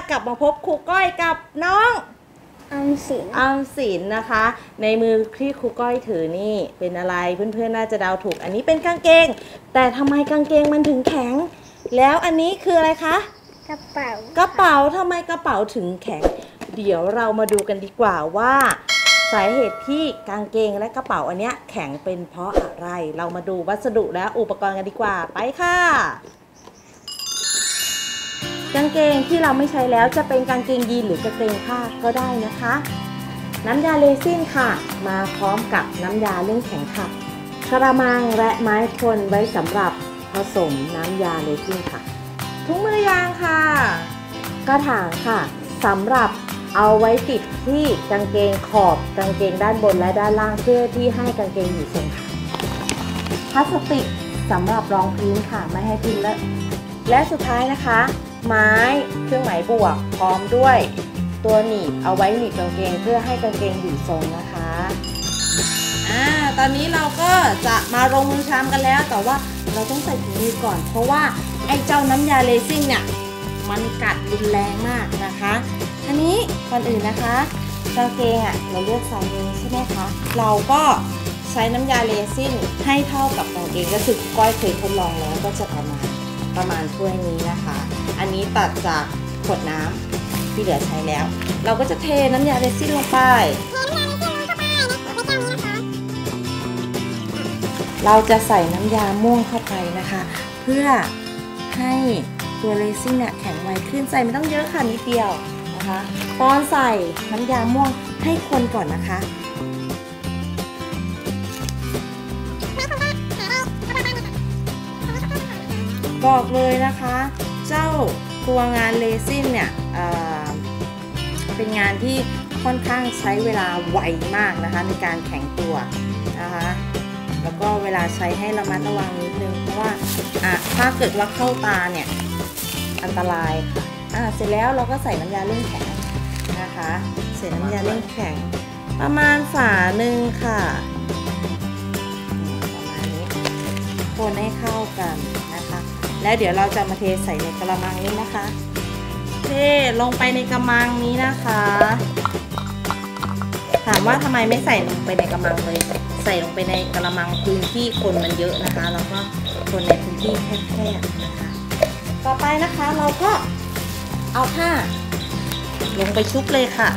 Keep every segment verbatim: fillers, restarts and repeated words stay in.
กลับมาพบครูก้อยกับน้องออมสินออมสินนะคะในมือที่ครูก้อยถือนี่เป็นอะไรเพื่อนๆน่าจะเดาถูกอันนี้เป็นกางเกงแต่ทำไมกางเกงมันถึงแข็งแล้วอันนี้คืออะไรคะกระเป๋ากระเป๋าทำไมกระเป๋าถึงแข็งเดี๋ยวเรามาดูกันดีกว่าว่าสาเหตุที่กางเกงและกระเป๋าอันเนี้ยแข็งเป็นเพราะอะไรเรามาดูวัสดุและอุปกรณ์กันดีกว่าไปค่ะกางเกงที่เราไม่ใช้แล้วจะเป็นกางเกงยีนหรือกางเกงผ้าก็ได้นะคะน้ำยาเรซินค่ะมาพร้อมกับน้ำยาเล่นแข็งค่ะกระมังและไม้คนไว้สำหรับผสมน้ำยาเรซินค่ะถุงมือยางค่ะกระถางค่ะสำหรับเอาไว้ติดที่กางเกงขอบกางเกงด้านบนและด้านล่างเพื่อที่ให้กางเกงอยู่ทรงค่ะพลาสติกสำหรับรองพื้นค่ะไม่ให้พื้นเลอะและสุดท้ายนะคะไม้เครื่องหมายบวกพร้อมด้วยตัวหนีบเอาไว้หนีบกางเกงเพื่อให้กางเกงอยู่ทรงนะคะอ่าตอนนี้เราก็จะมาลงมือทำกันแล้วแต่ว่าเราต้องใส่ถุงมือก่อนเพราะว่าไอ้เจ้าน้ำยาเรซินเนี่ยมันกัดรุนแรงมากนะคะอันนี้ก่อนอื่นนะคะกางเกงอ่ะเราเลือกไซส์นี้ใช่ไหมคะเราก็ใช้น้ำยาเรซินให้เท่ากับกางเกงก็คือก้อยเคยทดลองแล้วก็จะประมาณประมาณถ้วยนี้นะคะอันนี้ตัดจากขวดน้ำที่เหลือใช้แล้วเราก็จะเทน้ำยาเรซินลงไปเราจะใส่น้ำยาม่วงเข้าไปนะคะเพื่อให้ตัวเรซินเนี่ยแข็งไวขึ้นใส่ไม่ต้องเยอะค่ะนิดเดียวนะคะตอนใส่น้ำยาม่วงให้คนก่อนนะคะบอกเลยนะคะเจ้าตัวงานเรซินเนี่ย เ, เป็นงานที่ค่อนข้างใช้เวลาไวมากนะคะในการแข็งตัวนะคะแล้วก็เวลาใช้ให้ระมัดระวังนิดนึงเพราะว่าถ้าเกิดว่าเข้าตาเนี่ยอันตรายค่ะอ่าเสร็จแล้วเราก็ใส่น้ำยาเล่นแข็งนะคะใส่น้ำยาเล่นแข็งประมาณฝาหนึ่งค่ะประมาณนี้คนให้เข้ากันนะคะแล้วเดี๋ยวเราจะมาเทใส่ในกระมังนี้นะคะเทลงไปในกระมังนี้นะคะถามว่าทำไมไม่ใส่ลงไปในกระมังเลยใส่ลงไปในกระมังพื้นที่คนมันเยอะนะคะแล้วก็คนในพื้นที่แคบๆนะคะต่อไปนะคะเราก็เอาผ้าลงไปชุบเลยค่ะ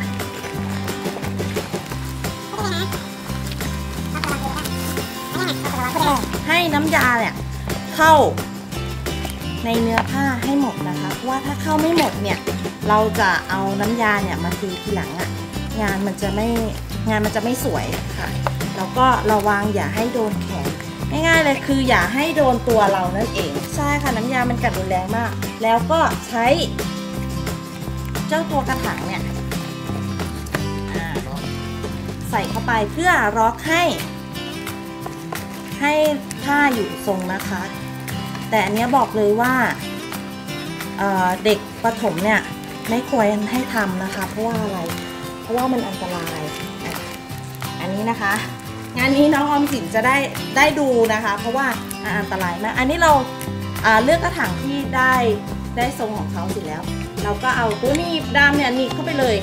ให้น้ำยาเนี่ยเข้าในเนื้อผ้าให้หมดนะคะเพราะว่าถ้าเข้าไม่หมดเนี่ยเราจะเอาน้ำยาเนี่ยมาทีทีหลังอ่ะงานมันจะไม่งานมันจะไม่สวยค่ะแล้วก็ระวังอย่าให้โดนแขนง่ายๆเลยคืออย่าให้โดนตัวเรานั่นเองใช่ค่ะน้ำยามันกัดรุนแรงมากแล้วก็ใช้เจ้าตัวกระถางเนี่ยใส่เข้าไปเพื่อล็อกให้ให้ผ้าอยู่ทรงนะคะแต่อันนี้บอกเลยว่า เ, เด็กประถมเนี่ยไม่ควรให้ทำนะคะเพราะว่าอะไรเพราะว่ามันอันตรายอันนี้นะคะงานนี้น้องออมสินจะได้ได้ดูนะคะเพราะว่าอันตรายมากอันนี้เราเลือกกระถางที่ได้ได้ทรงของเขาเสร็จแล้วเราก็เอาตัวหนีบดำเนี่ยหนีบเข้าไปเลย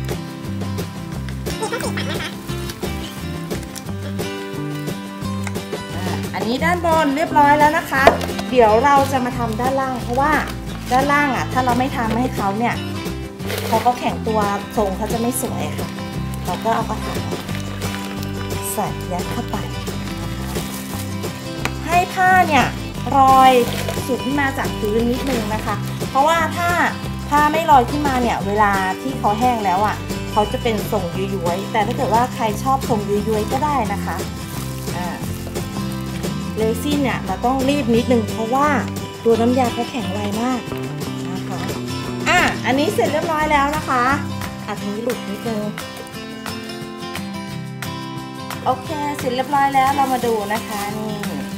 อันนี้ด้านบนเรียบร้อยแล้วนะคะเดี๋ยวเราจะมาทำด้านล่างเพราะว่าด้านล่างอ่ะถ้าเราไม่ทำให้เขาเนี่ยเขาก็แข็งตัวทรงเขาจะไม่สวยค่ะเราก็เอากระถางใส่ยัดเข้าไปให้ผ้าเนี่ยลอยสุดขึ้นมาจากพื้นนิดนึงนะคะเพราะว่าถ้าผ้าไม่ลอยขึ้นมาเนี่ยเวลาที่เขาแห้งแล้วอ่ะเขาจะเป็นทรงย้วยๆแต่ถ้าเกิดว่าใครชอบทรงย้วยๆก็ได้นะคะอ่าเรซินเนี่ยเราต้องรีบนิดนึงเพราะว่าตัวน้ำยาเขาแข็งแรงมากนะคะอ่ะอันนี้เสร็จเรียบร้อยแล้วนะคะอันนี้หลุดนิดนึงโอเคเสร็จเรียบร้อยแล้วเรามาดูนะคะนี่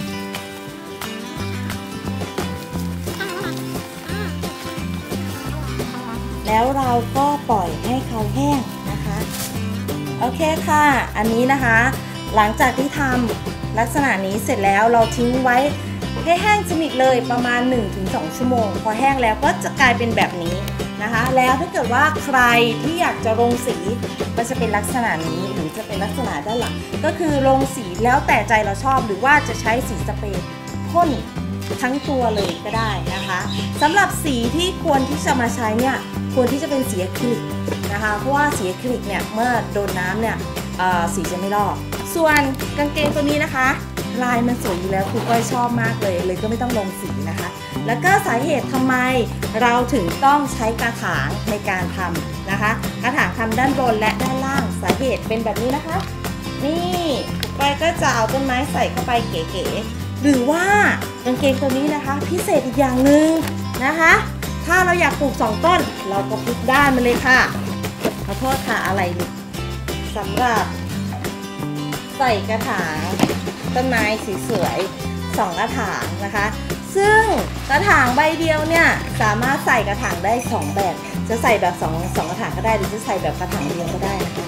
แล้วเราก็ปล่อยให้เขาแห้งนะคะโอเคค่ะอันนี้นะคะหลังจากที่ทำลักษณะนี้เสร็จแล้วเราทิ้งไว้ให้แห้งสนิทเลยประมาณ หนึ่งถึงสอง ชั่วโมงพอแห้งแล้วก็จะกลายเป็นแบบนี้นะคะแล้วถ้าเกิดว่าใครที่อยากจะลงสีก็จะเป็นลักษณะนี้หรือจะเป็นลักษณะด้านหลังก็คือลงสีแล้วแต่ใจเราชอบหรือว่าจะใช้สีสเปรย์พ่นทั้งตัวเลยก็ได้นะคะสำหรับสีที่ควรที่จะมาใช้เนี่ยควรที่จะเป็นสีอะคริลิกนะคะเพราะว่าสีอะคริลิกเนี่ยเมื่อโดนน้ำเนี่ยสีจะไม่ลอกส่วนกางเกงตัวนี้นะคะลายมันสวยอยู่แล้วครูก้อยชอบมากเลยเลยก็ไม่ต้องลงสีนะคะแล้วก็สาเหตุทำไมเราถึงต้องใช้กระถางในการทำนะคะกระถางทำด้านบนและด้านล่างสาเหตุเป็นแบบนี้นะคะนี่ครูก้อยก็จะเอาต้นไม้ใส่เข้าไปเก๋ๆหรือว่ากางเกงตัวนี้นะคะพิเศษอีกอย่างหนึ่งนะคะถ้าเราอยากปลูกสองต้นเราก็พลิกด้านมาเลยค่ะขอโทษค่ะอะไรดิสำหรับใส่กระถางต้นไม้สีสวยสองกระถางนะคะซึ่งกระถางใบเดียวเนี่ยสามารถใส่กระถางได้สองแบบจะใส่แบบสอง สองกระถางก็ได้หรือจะใส่แบบกระถางเดียวก็ได้นะคะ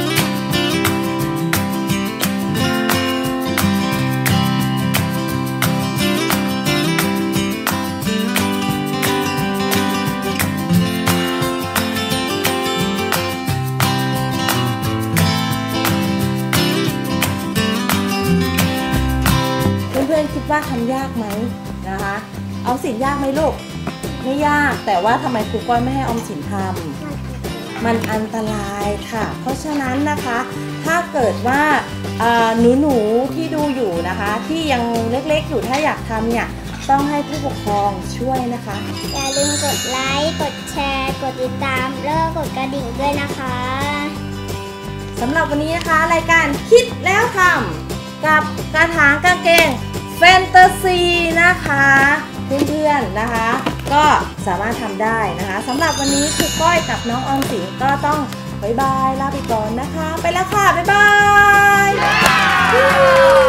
เพื่อนๆคิดว่าทำยากไหมนะคะออมสินยากไหมลูกไม่ยากแต่ว่าทำไมครูก้อยไม่ให้ออมสินทำมันอันตรายค่ะเพราะฉะนั้นนะคะถ้าเกิดว่าหนูหนูที่ดูอยู่นะคะที่ยังเล็กๆอยู่ถ้าอยากทำเนี่ยต้องให้ผู้ปกครองช่วยนะคะอย่าลืมกดไลค์กดแชร์กดติดตามแล้วก็กดกระดิ่งด้วยนะคะสำหรับวันนี้นะคะรายการคิดแล้วทำกับกระถางกางเกงแฟนตาซีนะคะเพื่อนๆนะคะก็สามารถทำได้นะคะสำหรับวันนี้ครูก้อยกับน้องออมสินก็ต้องบ๊ายบายลาไปก่อนนะคะไปแล้วค่ะบ๊ายบาย